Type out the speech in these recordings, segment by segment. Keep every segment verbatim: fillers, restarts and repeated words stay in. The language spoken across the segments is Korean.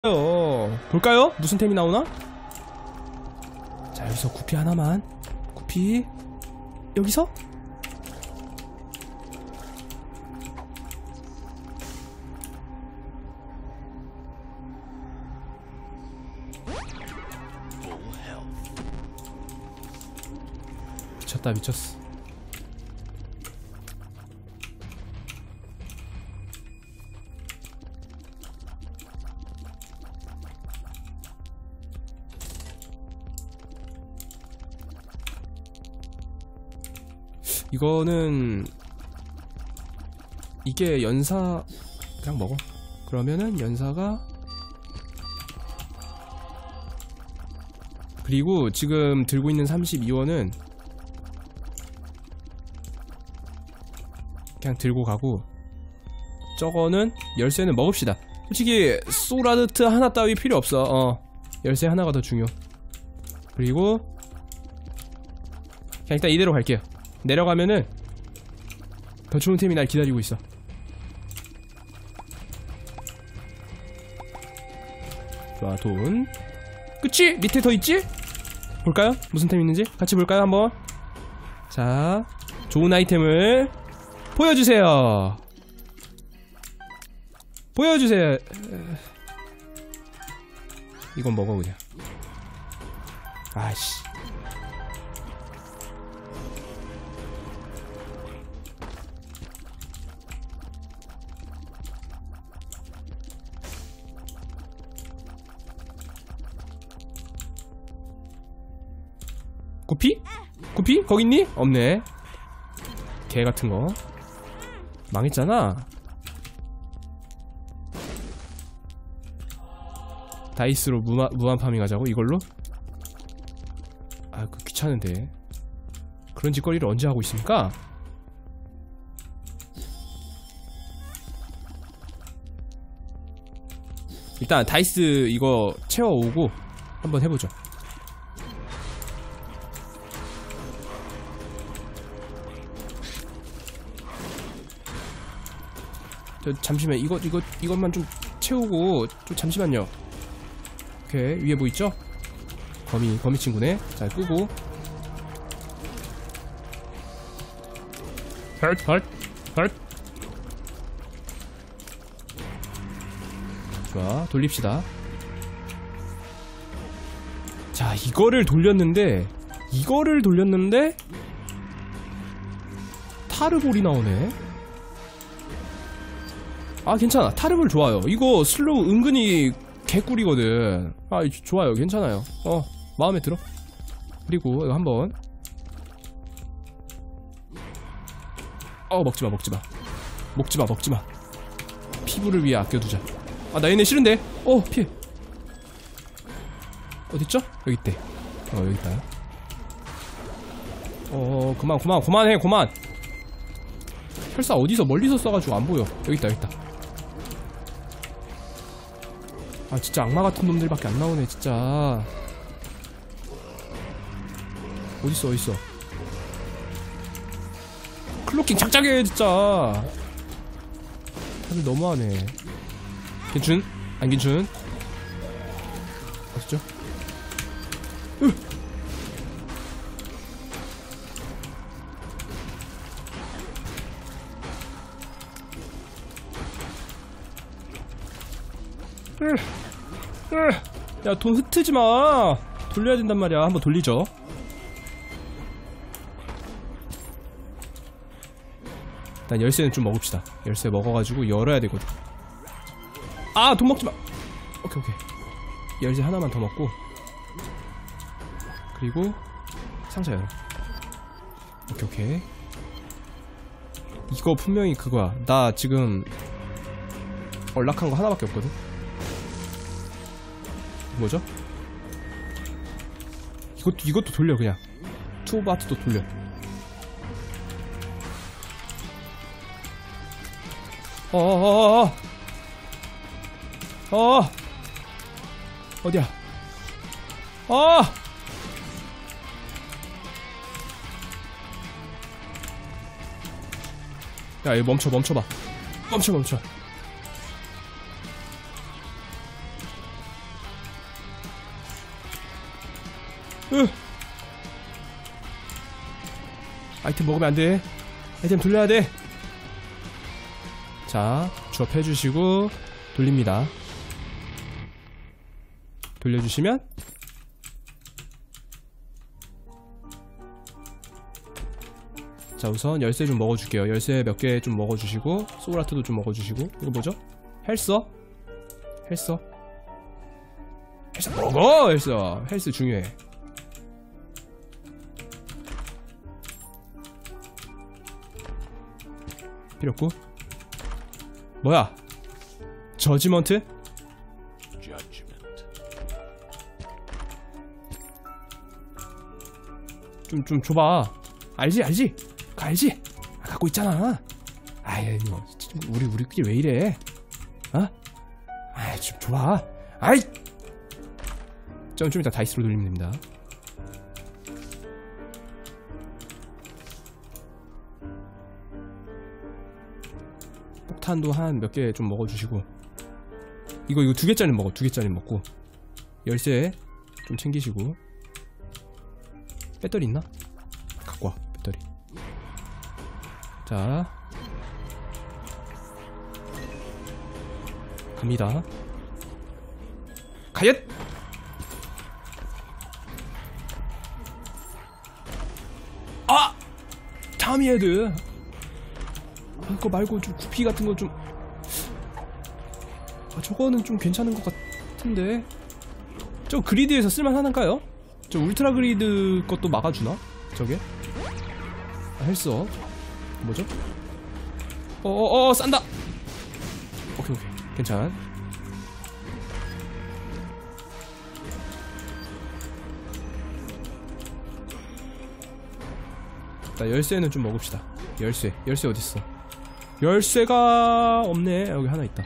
볼까요? 무슨 템이 나오나? 자, 여기서 구피 하나만. 구피 여기서? 미쳤다 미쳤어. 이거는 이게 연사 그냥 먹어. 그러면은 연사가 그리고 지금 들고 있는 삼십이 원은 그냥 들고 가고 저거는 열쇠는 먹읍시다. 솔직히 소라드트 하나 따위 필요 없어. 어 열쇠 하나가 더 중요. 그리고 그냥 일단 이대로 갈게요. 내려가면은 더 좋은 템이 날 기다리고 있어. 좋아, 돈. 그치? 밑에 더 있지? 볼까요? 무슨 템 있는지? 같이 볼까요, 한번? 자, 좋은 아이템을 보여주세요. 보여주세요. 이건 먹어, 그냥. 아이씨. 구피? 구피? 거기 있니? 없네. 개 같은 거. 망했잖아. 다이스로 무마, 무한 파밍 하자고? 이걸로? 아, 그 귀찮은데. 그런 짓거리를 언제 하고 있습니까? 일단 다이스 이거 채워오고 한번 해보죠. 저 잠시만 이거 이거 이것만 좀 채우고 좀 잠시만요. 오케이, 위에 뭐 있죠? 거미 거미 친구네. 자, 끄고 헐 헐 헐. 좋아, 돌립시다. 자, 이거를 돌렸는데 이거를 돌렸는데 타르볼이 나오네. 아, 괜찮아. 타르볼 좋아요. 이거 슬로우 은근히 개꿀이거든. 아, 좋아요. 괜찮아요. 어, 마음에 들어. 그리고 이거 한번. 어, 먹지마 먹지마 먹지마 먹지마. 피부를 위해 아껴두자. 아, 나 얘네 싫은데. 어, 피해. 어딨죠? 여기 있대. 어, 여기 있다. 어, 그만 그만 그만해 그만. 설사 어디서 멀리서 쏴가지고 안 보여. 여기 있다 여기 있다. 아, 진짜 악마 같은 놈들밖에 안 나오네 진짜. 어딨어 어딨어. 클로킹 작작해 진짜. 다들 너무하네. 괜춘? 안 괜춘? 어딨죠? 으! 야, 돈 흩트지마. 돌려야 된단 말이야. 한번 돌리죠. 일단 열쇠는 좀 먹읍시다. 열쇠 먹어가지고 열어야 되거든. 아, 돈 먹지마. 오케이 오케이. 열쇠 하나만 더 먹고 그리고 상자 열어. 오케이 오케이. 이거 분명히 그거야. 나 지금 연락한 거 하나밖에 없거든. 뭐죠? 이것도 이것도 돌려 그냥. 투바트도 돌려. 어어어어어. 어. 어디야? 어. 야, 이거 멈춰 멈춰봐. 멈춰 멈춰. 으. 아이템 먹으면 안돼. 아이템 돌려야 돼. 자, 주업 해주시고 돌립니다. 돌려주시면 자, 우선 열쇠 좀 먹어줄게요. 열쇠 몇 개 좀 먹어주시고 소울하트도 좀 먹어주시고. 이거 뭐죠? 헬스? 헬스? 헬스 먹어! 헬스 헬스 중요해. 필요 없고. 뭐야? 저지먼트? 좀, 좀 줘봐. 알지, 알지? 알지? 아, 갖고 있잖아. 아이, 뭐, 우리, 우리끼리 왜 이래? 어? 아이, 좀 줘봐. 아이! 좀, 좀 이따 다이스로 돌리면 됩니다. 폭탄도 한 몇 개 좀 먹어주시고. 이거, 이거 두 개짜리 먹어. 두 개짜리 먹고. 열쇠 좀 챙기시고. 배터리 있나? 갖고 와, 배터리. 자, 갑니다. 가얏! 아! 타미헤드. 이거 말고 좀 구피 같은 거 좀. 아, 저거는 좀 괜찮은 것 같은데. 저 그리드에서 쓸만하는가요? 저 울트라 그리드 것도 막아주나? 저게? 아, 헬스업 뭐죠? 어어어 싼다! 오케이 오케이 괜찮. 자, 열쇠는 좀 먹읍시다. 열쇠 열쇠 어딨어? 열쇠가 없네. 여기 하나 있다.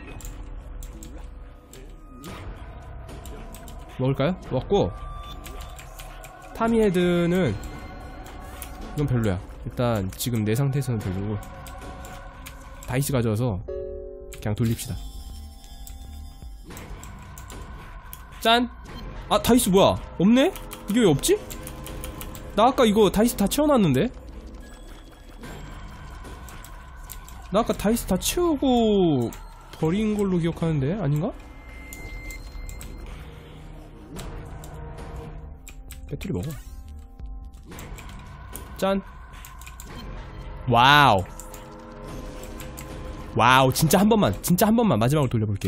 먹을까요? 먹고 타미헤드는 이건 별로야. 일단 지금 내 상태에서는 별로고 다이스 가져와서 그냥 돌립시다. 짠! 아, 다이스 뭐야? 없네? 이게 왜 없지? 나 아까 이거 다이스 다 채워놨는데? 나 아까 다이스 다 채우고 버린 걸로 기억하는데? 아닌가? 배터리 먹어. 짠. 와우. 와우. 진짜 한 번만, 진짜 한 번만 마지막으로 돌려볼게요.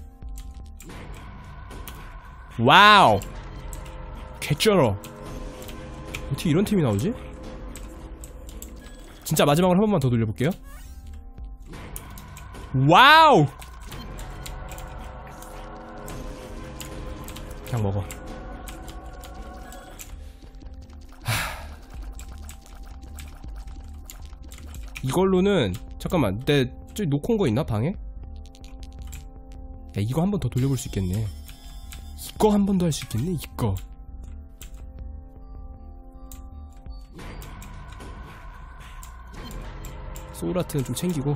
와우. 개쩔어. 어떻게 이런 팀이 나오지? 진짜 마지막으로 한 번만 더 돌려볼게요. 와우. 그냥 먹어. 이걸로는 잠깐만 내 저기 놓고 온 거 있나 방에? 야, 이거 한 번 더 돌려볼 수 있겠네. 이거 한 번 더 할 수 있겠네. 이거 소울아트는 좀 챙기고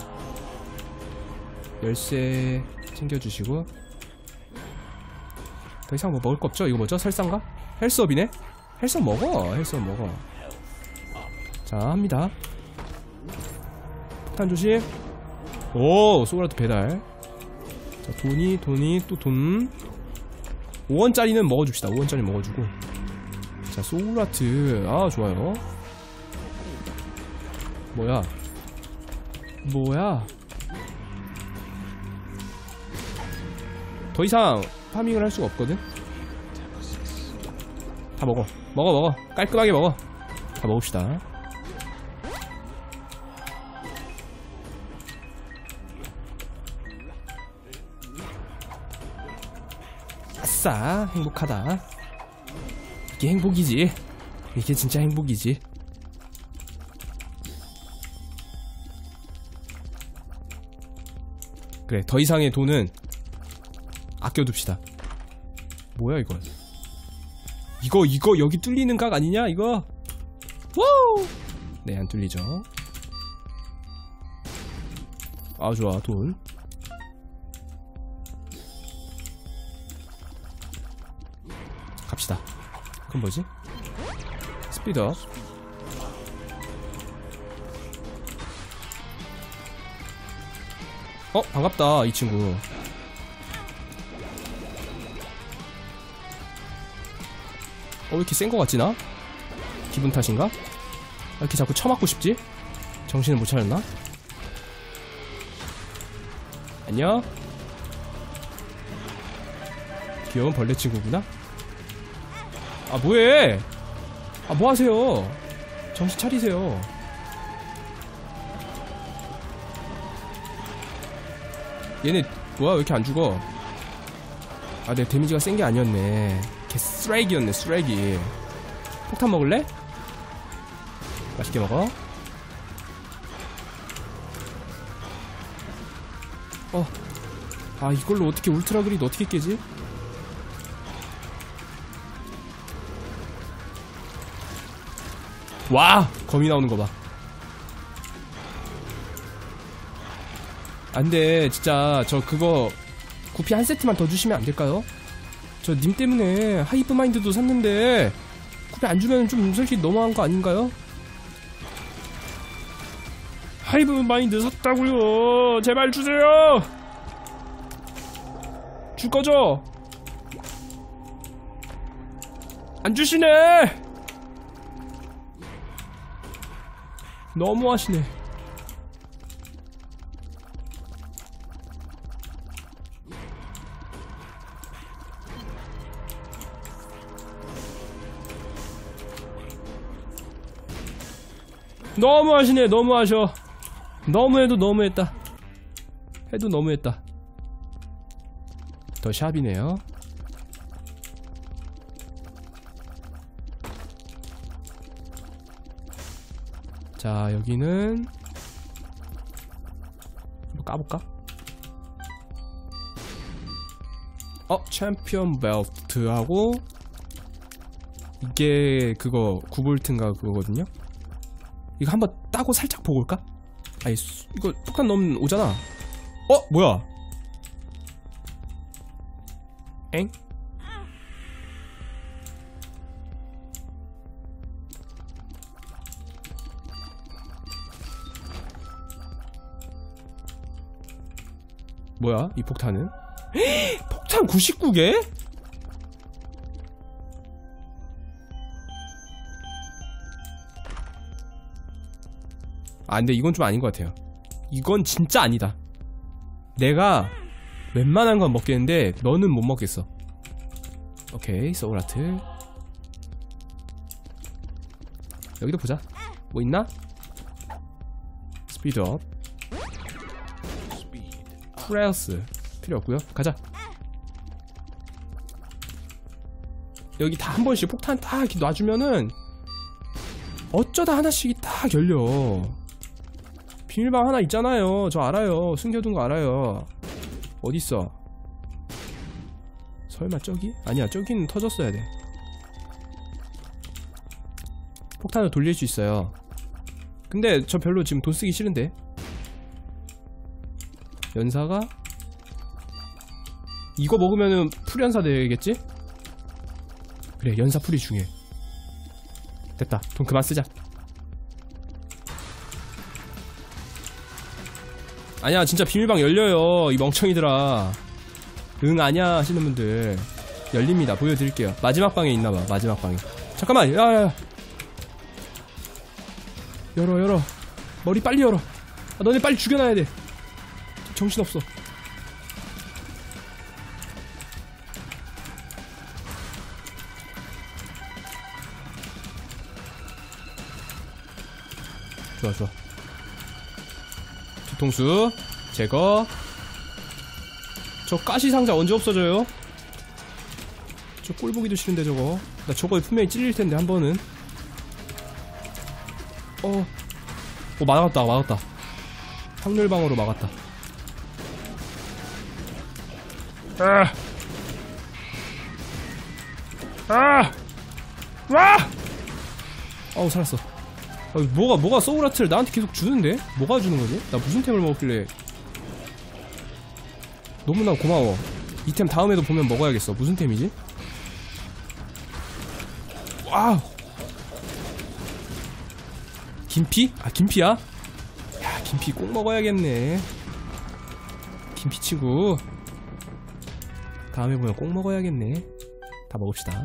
열쇠 챙겨주시고. 더 이상 뭐 먹을 거 없죠? 이거 뭐죠? 설상가? 헬스업이네? 헬스업 먹어. 헬스업 먹어. 자, 합니다. 폭탄 조심. 오, 소울아트 배달. 자, 돈이 돈이 또 돈. 오 원짜리는 먹어줍시다. 오 원짜리 먹어주고. 자, 소울아트. 아, 좋아요. 뭐야 뭐야. 더 이상 파밍을 할 수가 없거든. 다 먹어 먹어 먹어 깔끔하게 먹어. 다 먹읍시다. 아싸, 행복하다. 이게 행복이지. 이게 진짜 행복이지. 그래, 더 이상의 돈은 아껴둡시다. 뭐야 이거. 이거 이거 여기 뚫리는 각 아니냐 이거. 와우. 네, 안 뚫리죠. 아, 좋아. 돈 갑시다. 그럼 뭐지? 스피드업. 어 반갑다 이 친구. 어 왜 이렇게 센 거 같지 나? 기분 탓인가? 왜 이렇게 자꾸 쳐맞고 싶지? 정신을 못 차렸나? 안녕? 귀여운 벌레 친구구나? 아 뭐해? 아 뭐하세요? 정신 차리세요. 얘네 뭐야 왜 이렇게 안 죽어? 아 내 데미지가 센 게 아니었네. 개 쓰레기였네 쓰레기. 폭탄 먹을래? 맛있게 먹어. 어. 아 이걸로 어떻게 울트라 그리드 어떻게 깨지? 와! 거미 나오는 거 봐. 안돼 진짜 저 그거 구피 한 세트만 더 주시면 안 될까요? 저 님 때문에 하이브 마인드도 샀는데 구피 안 주면 좀 솔직히 너무한 거 아닌가요? 하이브 마인드 샀다고요. 제발 주세요. 줄 거죠? 안 주시네. 너무하시네. 너무하시네. 너무하셔. 너무해도 너무했다. 해도 너무했다. 더 샵이네요. 자 여기는 한번 까볼까? 어? 챔피언 벨트하고 이게 그거 구 볼트인가 그거거든요? 이거 한번 따고 살짝 보고 올까? 아이 수, 이거 폭탄 넣으면 오잖아. 어? 뭐야? 엥? 뭐야 이 폭탄은? 폭탄 구십구 개? 아 근데 이건 좀 아닌 것 같아요. 이건 진짜 아니다. 내가 웬만한 건 먹겠는데 너는 못 먹겠어. 오케이 소울아트. 여기도 보자. 뭐 있나? 스피드업. 프레어스 필요 없고요. 가자. 여기 다 한 번씩 폭탄 딱 이렇게 놔주면은 어쩌다 하나씩 딱 열려. 비밀방 하나 있잖아요. 저 알아요. 숨겨둔 거 알아요. 어딨어? 설마 저기? 아니야 저기는 터졌어야 돼. 폭탄을 돌릴 수 있어요. 근데 저 별로 지금 돈 쓰기 싫은데. 연사가 이거 먹으면은 풀연사 되겠지? 그래 연사 풀이 중요해. 됐다. 돈 그만 쓰자. 아니야 진짜 비밀방 열려요 이 멍청이들아. 응 아냐 하시는 분들 열립니다. 보여드릴게요. 마지막 방에 있나봐. 마지막 방에. 잠깐만 야야야 열어 열어. 머리 빨리 열어. 아, 너네 빨리 죽여놔야 돼. 정신없어. 좋아 좋아. 뒤통수 제거. 저 가시상자 언제 없어져요? 저 꼴보기도 싫은데 저거. 나 저거에 분명히 찔릴텐데 한 번은. 어. 어 막았다 막았다. 확률방어로 막았다. 아! 아! 와! 어우 살았어. 아, 뭐가 뭐가 소울아트를 나한테 계속 주는데? 뭐가 주는 거지? 나 무슨 템을 먹었길래? 너무나 고마워. 이 템 다음에도 보면 먹어야겠어. 무슨 템이지? 와우! 김피? 아 김피야? 야 김피 꼭 먹어야겠네. 김피치고 다음에 보면 꼭 먹어야겠네. 다 먹읍시다.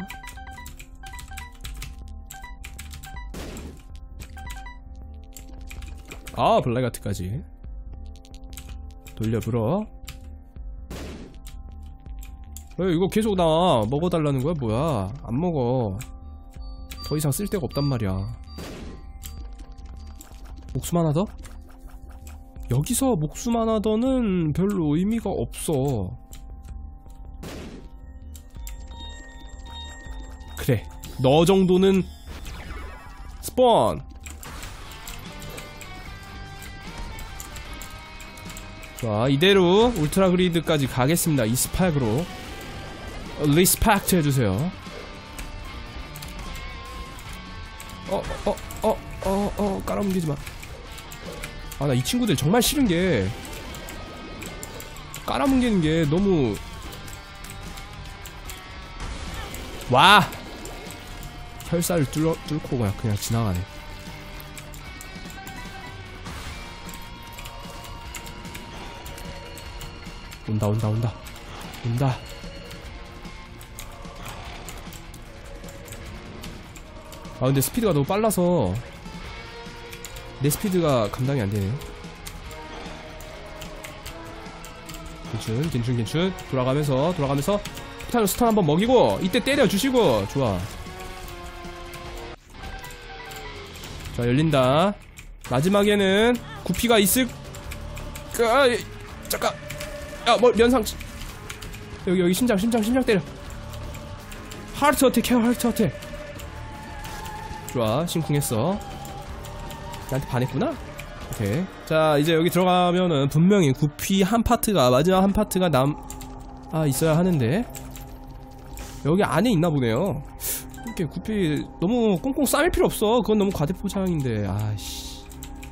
아 블랙아트까지 돌려 불어. 왜 이거 계속 나 먹어달라는 거야 뭐야. 안 먹어. 더 이상 쓸 데가 없단 말이야. 목숨 하나 더? 여기서 목숨 하나 더는 별로 의미가 없어. 그래 너 정도는 스폰. 자 이대로 울트라 그리드까지 가겠습니다. 이 스펙으로 리스펙트 해주세요. 어 어 어 어 어 깔아뭉개지마. 아 나 이 친구들 정말 싫은게 깔아뭉개는게 너무 와 혈살을 뚫어, 뚫고 그냥, 그냥 지나가네. 온다 온다 온다 온다. 아 근데 스피드가 너무 빨라서 내 스피드가 감당이 안되네. 괜춘 괜춘 괜춘 돌아가면서 돌아가면서 스턴 스턴 한번 먹이고 이때 때려주시고 좋아. 자 열린다. 마지막에는 구피가 있을 까. 잠깐 야 뭐 면상 여기 여기 심장 심장 심장 때려. 하트 어택 해요. 하트 어택. 좋아 심쿵했어. 나한테 반했구나. 오케이. 자 이제 여기 들어가면은 분명히 구피 한 파트가 마지막 한 파트가 남 아 있어야 하는데 여기 안에 있나 보네요. 이렇게 구피 너무 꽁꽁 싸맬 필요 없어. 그건 너무 과대포장인데. 아씨.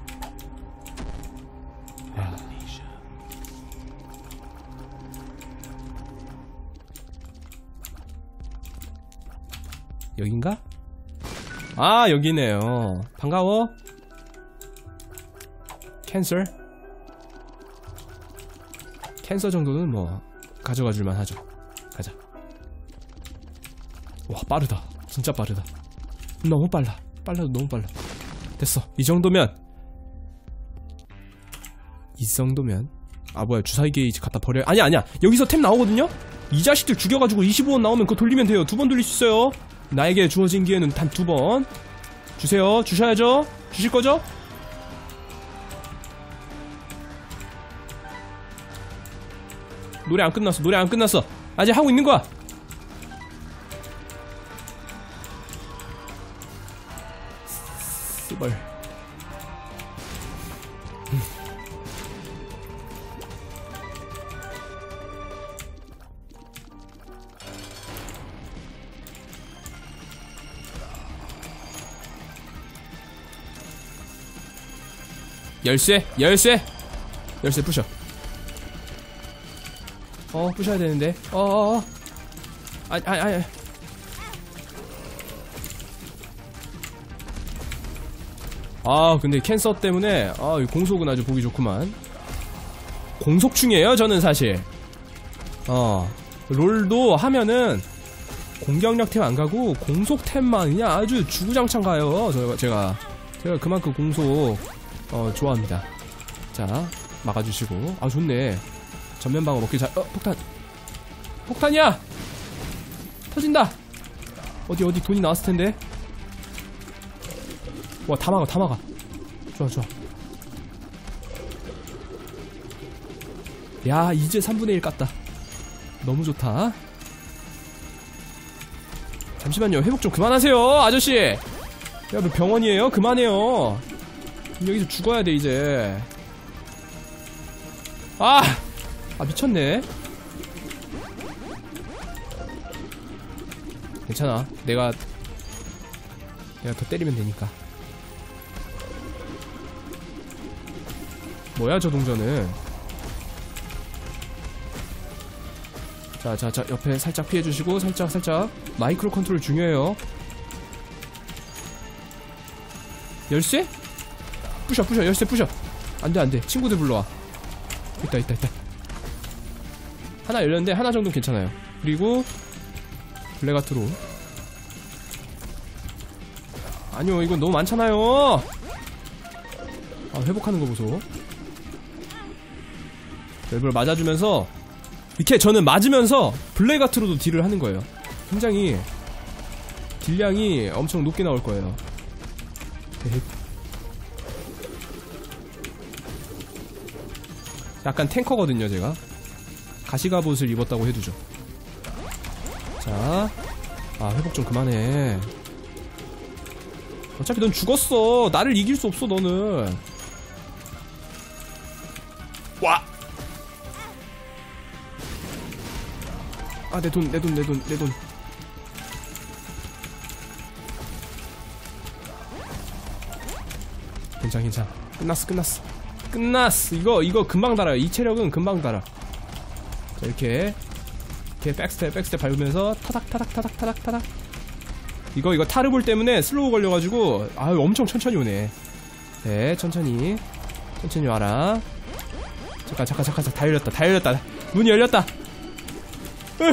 아. 여긴가? 아 여기네요. 반가워. 캔서? 캔서 정도는 뭐 가져가 줄만 하죠. 가자. 와 빠르다. 진짜 빠르다. 너무 빨라. 빨라도 너무 빨라. 됐어. 이 정도면 이 정도면 아 뭐야 주사위 게이지 갖다 버려. 아니야 아니야 여기서 템 나오거든요. 이 자식들 죽여가지고 이십오 원 나오면 그거 돌리면 돼요. 두 번 돌릴 수 있어요. 나에게 주어진 기회는 단 두 번. 주세요. 주셔야죠. 주실 거죠? 노래 안 끝났어. 노래 안 끝났어. 아직 하고 있는 거야. 스벌. 열쇠 열쇠 열쇠 부셔. 어 부셔야 되는데. 어어어 아니 아니 아니 아 근데 캔서 때문에 아 공속은 아주 보기 좋구만. 공속충이에요 저는 사실. 어 롤도 하면은 공격력 템 안 가고 공속 템만 그냥 아주 주구장창 가요. 저, 제가 제가 그만큼 공속 어 좋아합니다. 자 막아주시고. 아 좋네. 전면방어 먹기 잘. 어 폭탄 폭탄이야. 터진다. 어디 어디 돈이 나왔을텐데. 와 다 막아 다 막아. 좋아 좋아. 야 이제 삼분의 일 깠다. 너무 좋다. 잠시만요. 회복 좀 그만하세요 아저씨. 야 뭐 병원이에요? 그만해요. 여기서 죽어야 돼 이제. 아! 아 미쳤네. 괜찮아. 내가 내가 더 때리면 되니까. 뭐야 저 동전은. 자자자 옆에 살짝 피해주시고. 살짝 살짝 마이크로 컨트롤 중요해요. 열쇠? 부셔 부셔 열쇠 부셔. 안돼 안돼 친구들 불러와. 있다 있다 있다. 하나 열렸는데 하나 정도 괜찮아요. 그리고 블랙아트로. 아니요 이건 너무 많잖아요. 아 회복하는 거 보소. 웹을 맞아주면서 이렇게 저는 맞으면서 블랙아트로도 딜을 하는 거예요. 굉장히 딜량이 엄청 높게 나올 거예요. 약간 탱커거든요 제가. 가시갑옷을 입었다고 해두죠. 자, 아 회복 좀 그만해. 어차피 넌 죽었어. 나를 이길 수 없어 너는. 와! 아 내 돈 내 돈 내 돈 내 돈. 괜찮아 괜찮아. 끝났어 끝났어 끝났어. 이거 이거 금방 달아요. 이 체력은 금방 달아. 자 이렇게 이렇게 백스텝 백스텝 밟으면서 타닥 타닥 타닥 타닥 타닥. 이거 이거 타르볼 때문에 슬로우 걸려가지고 아유 엄청 천천히 오네. 네 천천히 천천히 와라. 잠깐 잠깐 잠깐 다 열렸다 다 열렸다. 문이 열렸다. 으.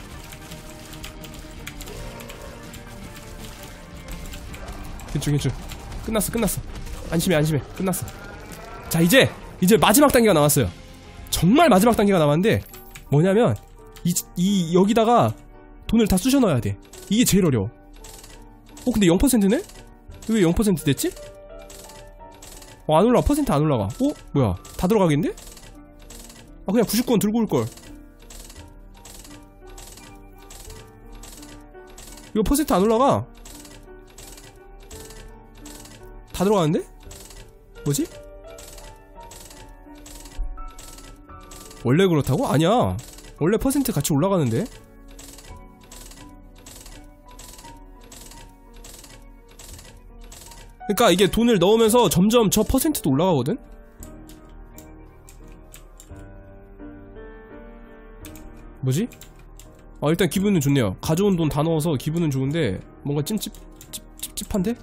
괜찮 괜찮. 끝났어 끝났어. 안심해 안심해 끝났어. 자 이제 이제 마지막 단계가 나왔어요. 정말 마지막 단계가 남았는데 뭐냐면 이, 이 여기다가 돈을 다 쑤셔 넣어야 돼. 이게 제일 어려워. 어 근데 영 퍼센트네? 왜 영 퍼센트 됐지? 어 안 올라가. 퍼센트 안 올라가. 어? 뭐야 다 들어가겠는데? 아 그냥 구십구 원 들고 올걸. 이거 퍼센트 안 올라가. 다 들어가는데? 뭐지? 원래 그렇다고? 아니야 원래 퍼센트 같이 올라가는데? 그러니까 이게 돈을 넣으면서 점점 저 퍼센트도 올라가거든? 뭐지? 아 일단 기분은 좋네요. 가져온 돈 다 넣어서 기분은 좋은데 뭔가 찜찜 찝, 찝찝한데?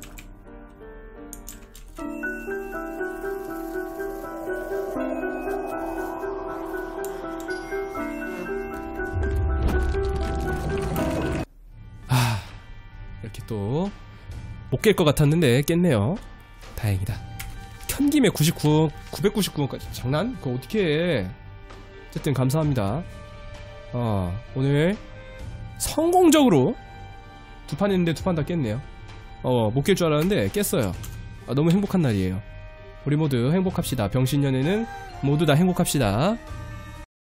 아 이렇게 또 못 깰 것 같았는데 깼네요. 다행이다. 켠김에 구십구 원 구백구십구 원까지 장난? 그거 어떻게 해. 어쨌든 감사합니다. 어 오늘 성공적으로 두 판 했는데 두 판 다 깼네요. 어 못 깰 줄 알았는데 깼어요. 아, 너무 행복한 날이에요. 우리 모두 행복합시다. 병신년에는 모두 다 행복합시다.